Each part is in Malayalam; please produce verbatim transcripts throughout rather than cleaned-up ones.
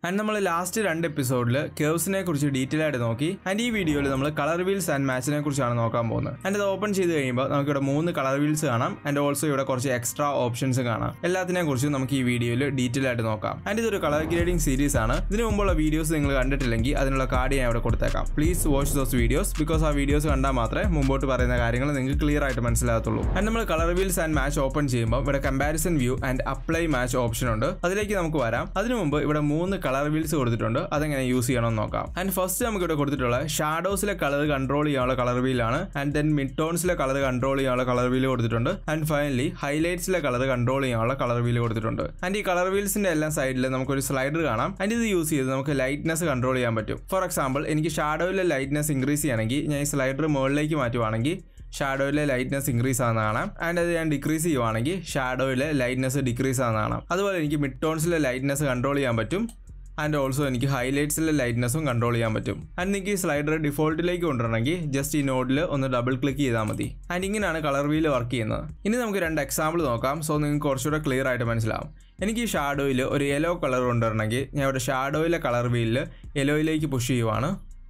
And we last two episodes, curves ne kurichu detail aayittu nokki, and ee video il nammal color wheels and match ne kurichana nokkan povunnu. And idu open cheyidu kayumba namukku ivide three color wheels കാണാം and also ivide korchu extra options കാണാം. എല്ലാത്തിനെ കുറിച്ച് നമുക്ക് ഈ വീഡിയോയിൽ ഡീറ്റെയിൽ ആയിട്ട് നോക്കാം. And ഇതൊരു കളർ ഗ്രേഡിംഗ് സീരീസ് ആണ്. ഇതിനു മുമ്പുള്ള വീഡിയോസ് നിങ്ങൾ കണ്ടിട്ടില്ലെങ്കിൽ അതിനുള്ള കാർഡ് ഞാൻ ഇവിടെ കൊടുത്തേക്കാം. Please watch those videos because ആ വീഡിയോസ് കണ്ടാൽ മാത്രമേ മുമ്പോട്ട് പറയുന്ന കാര്യങ്ങൾ നിങ്ങൾക്ക് ക്ലിയർ ആയിട്ട് മനസ്സിലാകത്തുള്ളൂ. And നമ്മൾ colour wheels and match open ചെയ്യുമ്പോൾ ഇവിടെ comparison view and apply match option ഉണ്ട്. അതിലേക്ക് നമുക്ക് വരാം. അതിനു മുമ്പ് ഇവിടെ മൂന്ന് കളർ വീൽസ് കൊടുത്തിട്ടുണ്ട്. അതെങ്ങനെ യൂസ് ചെയ്യണമെന്ന് നോക്കാം. ആൻഡ് ഫസ്റ്റ് നമുക്ക് ഇവിടെ കൊടുത്തിട്ടുള്ള ഷാഡോസിലെ കളർ കൺട്രോൾ ചെയ്യാനുള്ള കളർ വീലാണ്. ആൻഡ് ദെൻ മിഡ് ടോൺസിലെ കളർ കൺട്രോൾ ചെയ്യാനുള്ള കളർ വീൽ കൊടുത്തിട്ടുണ്ട്. ആൻഡ് ഫൈനലി ഹൈലൈറ്റ്സിലെ കളർ കൺട്രോൾ ചെയ്യാനുള്ള കളർ വീൽ കൊടുത്തിട്ടുണ്ട്. ആൻഡ് ഈ കളർ വീൽസിന്റെ എല്ലാം സൈഡിൽ നമുക്കൊരു സ്ലൈഡർ കാണാം. ആൻഡ് ഇത് യൂസ് ചെയ്ത് നമുക്ക് ലൈറ്റ്നെസ് കൺട്രോൾ ചെയ്യാൻ പറ്റും. ഫോർ എക്സാമ്പിൾ എനിക്ക് ഷാഡോയിലെ ലൈറ്റ്നെസ് ഇൻക്രീസ് ചെയ്യണമെങ്കിൽ ഞാൻ ഈ സ്ലൈഡർ മുകളിലേക്ക് മാറ്റുവാണെങ്കിൽ ഷാഡോയിലെ ലൈറ്റ്നെസ് ഇൻക്രീസ് ആവുന്ന കാണാം. ആൻഡ് അത് ഞാൻ ഡിക്രീസ് ചെയ്യുവാണെങ്കിൽ ഷാഡോയിലെ ലൈറ്റ്നെസ് ഡിക്രീസ് ആവുന്ന കാണാം. അതുപോലെ എനിക്ക് മിഡ് ടോൺസിലെ ലൈറ്റ്നെസ് കൺട്രോൾ ചെയ്യാൻ പറ്റും. ആൻഡ് ഓൾസോ എനിക്ക് ഹൈലൈറ്റ്സിലെ ലൈറ്റ്നെസ്സും കൺട്രോൾ ചെയ്യാൻ പറ്റും. ആൻഡ് നിങ്ങൾക്ക് ഈ സ്ലൈഡർ ഡിഫോൾട്ടിലേക്ക് കൊണ്ടുവരണമെങ്കിൽ ജസ്റ്റ് ഈ നോഡിൽ ഒന്ന് ഡബിൾ ക്ലിക്ക് ചെയ്താൽ മതി. ആൻഡ് ഇങ്ങനെയാണ് കളർ വീൽ വർക്ക് ചെയ്യുന്നത്. ഇനി നമുക്ക് രണ്ട് എക്സാമ്പിൾ നോക്കാം. സോ നിങ്ങൾക്ക് കുറച്ചുകൂടെ ക്ലിയർ ആയിട്ട് മനസ്സിലാവും. എനിക്ക് ഈ ഷാഡോയിൽ ഒരു യെല്ലോ കളർ കൊണ്ടുവരണമെങ്കിൽ ഞാൻ ഇവിടെ ഷാഡോയിലെ കളർ വീലിൽ യെല്ലോയിലേക്ക് പുഷ് ചെയ്യുവാണ്.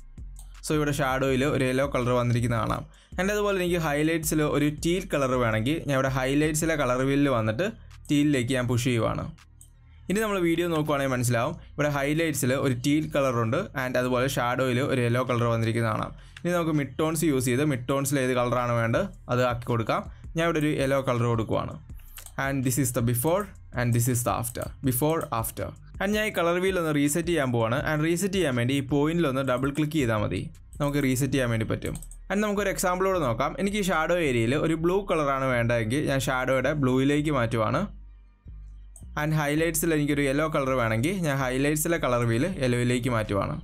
സോ ഇവിടെ ഷാഡോയിൽ ഒരു യെല്ലോ കളർ വന്നിരിക്കുന്ന കാണാം. ആൻഡ് അതുപോലെ എനിക്ക് ഹൈലൈറ്റ്സിൽ ഒരു ടീൽ കളർ വേണമെങ്കിൽ ഞാൻ ഇവിടെ ഹൈലൈറ്റ്സിലെ കളർ വീലിൽ വന്നിട്ട് ടീലിലേക്ക് ഞാൻ പുഷ് ചെയ്യുവാണ്. ഇനി നമ്മൾ വീഡിയോ നോക്കുവാണെങ്കിൽ മനസ്സിലാവും ഇവിടെ ഹൈലൈറ്റ്സിൽ ഒരു ടീൽ കളറുണ്ട്. ആൻഡ് അതുപോലെ ഷാഡോയിൽ ഒരു യെല്ലോ കളർ വന്നിരിക്കുന്ന കാണാം. ഇനി നമുക്ക് മിഡ് ടോൺസ് യൂസ് ചെയ്ത് മിഡ് ടോൺസിൽ ഏത് കളറാണ് വേണ്ടത് അത് ആക്കി കൊടുക്കാം. ഞാൻ ഇവിടെ ഒരു യെല്ലോ കളർ കൊടുക്കുവാണ്. And this is the before and this is the after. Before after. And ഞാൻ ഈ കളർ വീൽ ഒന്ന് റീസെറ്റ് ചെയ്യാൻ പോവാണ്. ആൻഡ് റീസെറ്റ് ചെയ്യാൻ വേണ്ടി ഈ പോയിന്റിലൊന്ന് ഡബിൾ ക്ലിക്ക് ചെയ്താൽ മതി. നമുക്ക് റീസെറ്റ് ചെയ്യാൻ വേണ്ടി പറ്റും. ആൻഡ് നമുക്കൊരു എക്സാമ്പിളോട് നോക്കാം. എനിക്ക് ഈ ഷാഡോ ഏരിയയിൽ ഒരു ബ്ലൂ കളറാണ് വേണ്ടതെങ്കിൽ ഞാൻ ഷാഡോയുടെ ബ്ലൂയിലേക്ക് മാറ്റുവാണ്. ആൻഡ് ഹൈലൈറ്റ്സിൽ എനിക്കൊരു യെല്ലോ കളർ വേണമെങ്കിൽ ഞാൻ ഹൈലൈറ്റ്സിലെ കളർ വീൽ യെല്ലോയിലേക്ക് മാറ്റുവാണ്.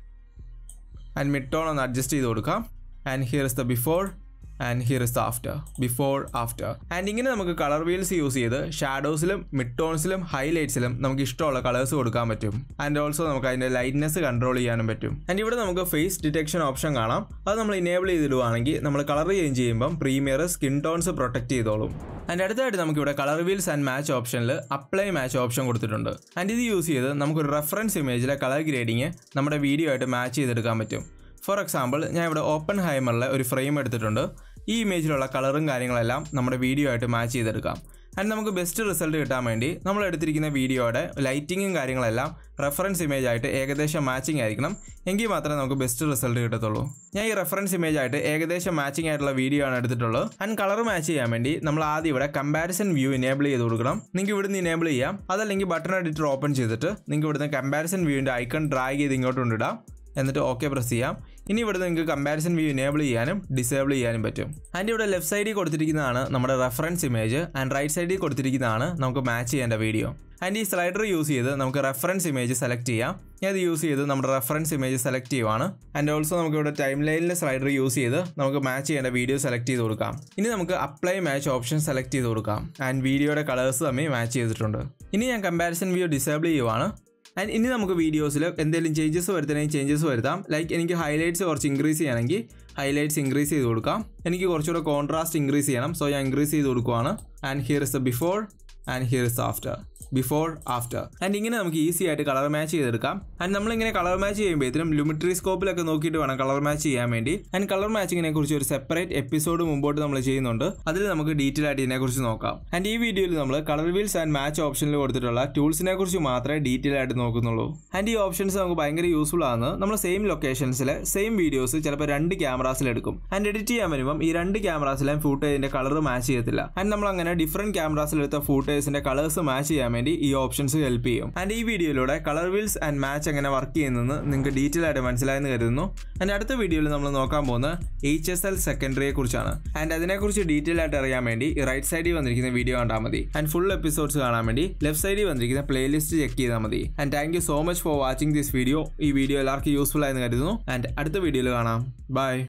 ആൻഡ് മിഡ് ടോൺ ഒന്ന് അഡ്ജസ്റ്റ് ചെയ്ത് കൊടുക്കാം. And here is the before and here is the after. Before after. And ഇങ്ങനെ നമുക്ക് കളർ വീൽസ് യൂസ് ചെയ്ത് ഷാഡോസിലും മിഡ് ടോൺസിലും ഹൈലൈറ്റ്സിലും നമുക്ക് ഇഷ്ടമുള്ള കളേഴ്സ് കൊടുക്കാൻ പറ്റും. ആൻഡ് ഓൾസോ നമുക്ക് അതിൻ്റെ ലൈറ്റ്നെസ് കൺട്രോൾ ചെയ്യാനും പറ്റും. ആൻഡ് ഇവിടെ നമുക്ക് ഫേസ് ഡിറ്റക്ഷൻ ഓപ്ഷൻ കാണാം. അത് നമ്മൾ ഇനേബിൾ ചെയ്തിടുവാണെങ്കിൽ നമ്മൾ കളർ ചേഞ്ച് ചെയ്യുമ്പം പ്രീമിയർ സ്കിൻ ടോൺസ് പ്രൊട്ടക്ട് ചെയ്തോളും. ആൻഡ് അടുത്തായിട്ട് നമുക്കിവിടെ കളർ വീൽസ് ആൻഡ് മാച്ച് ഓപ്ഷനിൽ അപ്ലൈ മാച്ച് ഓപ്ഷൻ കൊടുത്തിട്ടുണ്ട്. ആൻഡ് ഇത് യൂസ് ചെയ്ത് നമുക്കൊരു റെഫറൻസ് ഇമേജിലെ കളർ ഗ്രേഡിങ് നമ്മുടെ വീഡിയോ ആയിട്ട് മാച്ച് ചെയ്തെടുക്കാൻ പറ്റും. ഫോർ എക്സാമ്പിൾ ഞാൻ ഇവിടെ ഓപ്പൺ ഹൈമറിലെ ഒരു ഫ്രെയിം എടുത്തിട്ടുണ്ട്. ഈ ഇമേജിലുള്ള കളറും കാര്യങ്ങളെല്ലാം നമ്മുടെ വീഡിയോ ആയിട്ട് മാച്ച് ചെയ്തെടുക്കാം. ആൻഡ് നമുക്ക് ബെസ്റ്റ് റിസൾട്ട് കിട്ടാൻ വേണ്ടി നമ്മൾ എടുത്തിരിക്കുന്ന വീഡിയോയുടെ ലൈറ്റിങ്ങും കാര്യങ്ങളെല്ലാം റെഫറൻസ് ഇമേജ് ആയിട്ട് ഏകദേശം മാച്ചിങ് ആയിരിക്കണം. എങ്കിൽ മാത്രമേ നമുക്ക് ബെസ്റ്റ് റിസൾട്ട് കിട്ടത്തുള്ളൂ. ഞാൻ ഈ റെഫറൻസ് ഇമേജ് ആയിട്ട് ഏകദേശം മാച്ചിങ് ആയിട്ടുള്ള വീഡിയോ ആണ് എടുത്തിട്ടുള്ളത്. ആൻഡ് കളർ മാച്ച് ചെയ്യാൻ വേണ്ടി നമ്മൾ ആദ്യം ഇവിടെ കമ്പാരിസൺ വ്യൂ ഇനേബിൾ ചെയ്ത് കൊടുക്കണം. നിങ്ങൾക്ക് ഇവിടുന്ന് ഇനേബിൾ ചെയ്യാം. അതല്ലെങ്കിൽ ബട്ടൺ എഡിറ്റർ ഓപ്പൺ ചെയ്തിട്ട് നിങ്ങൾക്ക് ഇവിടുന്ന് കമ്പാരിസൺ വ്യൂവിൻ്റെ ഐക്കൺ ഡ്രാഗ് ചെയ്ത് ഇങ്ങോട്ട് കൊണ്ടിടാം. എന്നിട്ട് ഓക്കെ പ്രസ് ചെയ്യാം. ഇനി ഇവിടെ നിങ്ങൾക്ക് കമ്പാരിസൺ വ്യൂ ഇനേബിൾ ചെയ്യാനും ഡിസേബിൾ ചെയ്യാനും പറ്റും. ആൻഡ് ഇവിടെ ലെഫ്റ്റ് സൈഡിൽ കൊടുത്തിരിക്കുന്നതാണ് നമ്മുടെ റെഫറൻസ് ഇമേജ്. ആൻഡ് റൈറ്റ് സൈഡിൽ കൊടുത്തിരിക്കുന്നതാണ് നമുക്ക് മാച്ച് ചെയ്യേണ്ട വീഡിയോ. ആൻഡ് ഈ സ്ലൈഡർ യൂസ് ചെയ്ത് നമുക്ക് റെഫറൻസ് ഇമേജ് സെലക്ട് ചെയ്യാം. ഞാൻ ഇത് യൂസ് ചെയ്ത് നമ്മുടെ റെഫറൻസ് ഇമേജ് സെലക്ട് ചെയ്യുവാണ്. ആൻഡ് ഓൾസോ നമുക്ക് ഇവിടെ ടൈം ലൈനിലെ സ്ലൈഡർ യൂസ് ചെയ്ത് നമുക്ക് മാച്ച് ചെയ്യേണ്ട വീഡിയോ സെലക്ട് ചെയ്ത് കൊടുക്കാം. ഇനി നമുക്ക് അപ്ലൈ മാച്ച് ഓപ്ഷൻ സെലക്ട് ചെയ്ത് കൊടുക്കാം. ആൻഡ് വീഡിയോയുടെ കളേഴ്സ് തമ്മിൽ മാച്ച് ചെയ്തിട്ടുണ്ട്. ഇനി ഞാൻ കമ്പാരിസൺ വ്യൂ ഡിസേബിൾ ചെയ്യുവാണ്. ആൻഡ് ഇനി നമുക്ക് വീഡിയോസിൽ എന്തെങ്കിലും ചേഞ്ചസ് വരുത്തണമെങ്കിൽ ചേഞ്ചസ് വരുത്താം. ലൈക്ക് എനിക്ക് ഹൈലൈറ്റ്സ് കുറച്ച് ഇൻക്രീസ് ചെയ്യണമെങ്കിൽ ഹൈലൈറ്റ്സ് ഇൻക്രീസ് ചെയ്ത് കൊടുക്കാം. എനിക്ക് കുറച്ചുകൂടെ കോൺട്രാസ്റ്റ് ഇൻക്രീസ് ചെയ്യണം. സോ ഞാൻ ഇൻക്രീസ് ചെയ്ത് കൊടുക്കുവാണ്. And here is the before and here is the after. Before after. And ഇങ്ങനെ നമുക്ക് ഈസി ആയിട്ട് കളർ മാച്ച് ചെയ്തെടുക്കാം. ആൻഡ് നമ്മളിങ്ങനെ കളർ മാച്ച് ചെയ്യുമ്പോഴത്തേനും ലുമിട്രി സ്കോപ്പിലൊക്കെ നോക്കിയിട്ട് വേണം കളർ മാച്ച് ചെയ്യാൻ വേണ്ടി. ആൻഡ് കളർ മാച്ചിങ്ങിനെ കുറിച്ച് ഒരു സെപ്പറേറ്റ് എപ്പിസോഡ് മുമ്പോട്ട് നമ്മൾ ചെയ്യുന്നുണ്ട്. അതിൽ നമുക്ക് ഡീറ്റെയിൽ ആയിട്ട് ഇതിനെക്കുറിച്ച് നോക്കാം. ആൻഡ് ഈ വീഡിയോയിൽ നമ്മൾ കളർ വീൽസ് ആൻഡ് മാച്ച് ഓപ്ഷനിൽ കൊടുത്തിട്ടുള്ള ടൂൾസിനെ കുറിച്ച് മാത്രമേ ഡീറ്റെയിൽ ആയിട്ട് നോക്കുന്നുള്ളൂ. ആൻഡ് ഈ ഓപ്ഷൻസ് നമുക്ക് ഭയങ്കര യൂസ്ഫുൾ ആണ്. നമ്മൾ സെയിം ലൊക്കേഷൻസിലെ സെയിം വീഡിയോസ് ചിലപ്പോൾ രണ്ട് ക്യാമറാസിൽ എടുക്കും. ആൻഡ് എഡിറ്റ് ചെയ്യാൻ വരുമ്പം ഈ രണ്ട് ക്യാമറാസിലെയും ഫൂട്ടേജിന്റെ കളർ മാച്ച് ചെയ്യത്തില്ല. ആൻഡ് നമ്മൾ അങ്ങനെ ഡിഫറെന്റ് ക്യാമറാസിൽ എടുത്ത ഫൂട്ടേജിന്റെ കളേഴ്സ് മാച്ച് ചെയ്യാൻ വേണ്ടി ഈ ഓപ്ഷൻസ് ഹെൽപ്പ് ചെയ്യും. ആൻഡ് ഈ വീഡിയോയിലൂടെ കളർ വീൽസ് ആൻഡ് മാച്ച് എങ്ങനെ വർക്ക് ചെയ്യുന്നതെന്ന് നിങ്ങൾക്ക് ഡീറ്റെയിൽ ആയിട്ട് മനസ്സിലായെന്ന് കരുതുന്നു. ആൻഡ് അടുത്ത വീഡിയോയിൽ നമ്മൾ നോക്കാൻ പോകുന്നത് എച്ച് എസ് എൽ സെക്കൻഡറിയെ കുറിച്ചാണ്. ആൻഡ് അതിനെക്കുറിച്ച് ഡീറ്റെയിൽ ആയിട്ട് അറിയാൻ വേണ്ടി റൈറ്റ് സൈഡിൽ വന്നിരിക്കുന്ന വീഡിയോ കണ്ടാൽ മതി. ആൻഡ് ഫുൾ എപ്പിസോഡ്സ് കാണാൻ വേണ്ടി ലെഫ്റ്റ് സൈഡിൽ വന്നിരിക്കുന്ന പ്ലേലിസ്റ്റ് ചെക്ക് ചെയ്താൽ മതി. And thank you so much for watching this video. ഈ വീഡിയോ എല്ലാവർക്കും യൂസ്ഫുൾ ആയെന്ന് കരുതുന്നു. ആൻഡ് അടുത്ത വീഡിയോയിൽ കാണാം. ബൈ.